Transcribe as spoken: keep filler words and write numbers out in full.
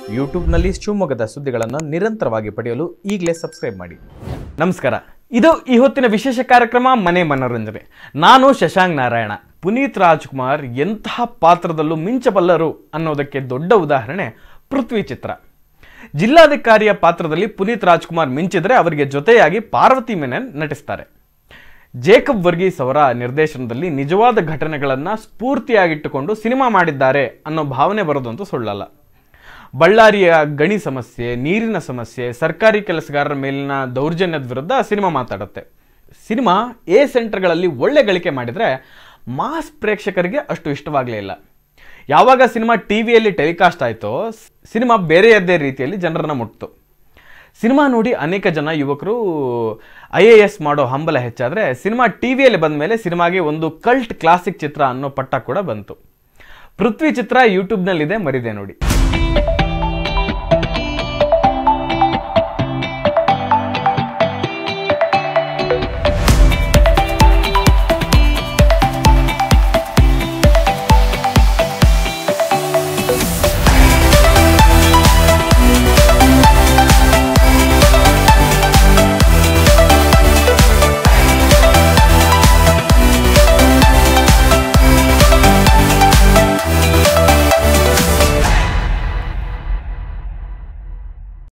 ಯೂಟ್ಯೂಬ್ನಲ್ಲಿ ಶಿವಮೊಗ್ಗದ ಸುದ್ದಿಗಳನ್ನು ನಿರಂತರವಾಗಿ ಪಡೆಯಲು ಈಗಲೇ ಸಬ್ಸ್ಕ್ರೈಬ್ ಮಾಡಿ. ನಮಸ್ಕಾರ, ಇದು ಈ ಹೊತ್ತಿನ ವಿಶೇಷ ಕಾರ್ಯಕ್ರಮ ಮನೆ ಮನೋರಂಜನೆ. ನಾನು ಶಶಾಂಕ್ ನಾರಾಯಣ. ಪುನೀತ್ ರಾಜ್ಕುಮಾರ್ ಎಂತಹ ಪಾತ್ರದಲ್ಲೂ ಮಿಂಚಬಲ್ಲರು ಅನ್ನೋದಕ್ಕೆ ದೊಡ್ಡ ಉದಾಹರಣೆ ಪೃಥ್ವಿ ಚಿತ್ರ. ಜಿಲ್ಲಾಧಿಕಾರಿಯ ಪಾತ್ರದಲ್ಲಿ ಪುನೀತ್ ರಾಜ್ಕುಮಾರ್ ಮಿಂಚಿದ್ರೆ ಅವರಿಗೆ ಜೊತೆಯಾಗಿ ಪಾರ್ವತಿ ಮೆನನ್ ನಟಿಸ್ತಾರೆ. ಜೇಕಬ್ ವರ್ಗೀಸ್ ಅವರ ನಿರ್ದೇಶನದಲ್ಲಿ ನಿಜವಾದ ಘಟನೆಗಳನ್ನು ಸ್ಫೂರ್ತಿಯಾಗಿಟ್ಟುಕೊಂಡು ಸಿನಿಮಾ ಮಾಡಿದ್ದಾರೆ ಅನ್ನೋ ಭಾವನೆ ಬರೋದಂತೂ ಸುಳ್ಳಲ್ಲ. ಬಳ್ಳಾರಿಯ ಗಣಿ ಸಮಸ್ಯೆ, ನೀರಿನ ಸಮಸ್ಯೆ, ಸರ್ಕಾರಿ ಕೆಲಸಗಾರರ ಮೇಲಿನ ದೌರ್ಜನ್ಯದ ವಿರುದ್ಧ ಸಿನಿಮಾ ಮಾತಾಡುತ್ತೆ. ಸಿನಿಮಾ ಎ ಸೆಂಟರ್ಗಳಲ್ಲಿ ಒಳ್ಳೆ ಗಳಿಕೆ ಮಾಡಿದರೆ ಮಾಸ್ ಪ್ರೇಕ್ಷಕರಿಗೆ ಅಷ್ಟು ಇಷ್ಟವಾಗಲೇ ಇಲ್ಲ. ಯಾವಾಗ ಸಿನಿಮಾ ಟಿ ವಿಯಲ್ಲಿ ಟೆಲಿಕಾಸ್ಟ್ ಆಯಿತೋ ಸಿನಿಮಾ ಬೇರೆಯದ್ದೇ ರೀತಿಯಲ್ಲಿ ಜನರನ್ನು ಮುಟ್ಟಿತು. ಸಿನಿಮಾ ನೋಡಿ ಅನೇಕ ಜನ ಯುವಕರು ಐ ಎ ಎಸ್ ಮಾಡೋ ಹಂಬಲ ಹೆಚ್ಚಾದರೆ ಸಿನಿಮಾ ಟಿ ವಿಯಲ್ಲಿ ಬಂದ ಮೇಲೆ ಸಿನಿಮಾಗೆ ಒಂದು ಕಲ್ಟ್ ಕ್ಲಾಸಿಕ್ ಚಿತ್ರ ಅನ್ನೋ ಪಟ್ಟ ಕೂಡ ಬಂತು. ಪೃಥ್ವಿ ಚಿತ್ರ ಯೂಟ್ಯೂಬ್ನಲ್ಲಿದೆ, ಮರಿದೆ ನೋಡಿ.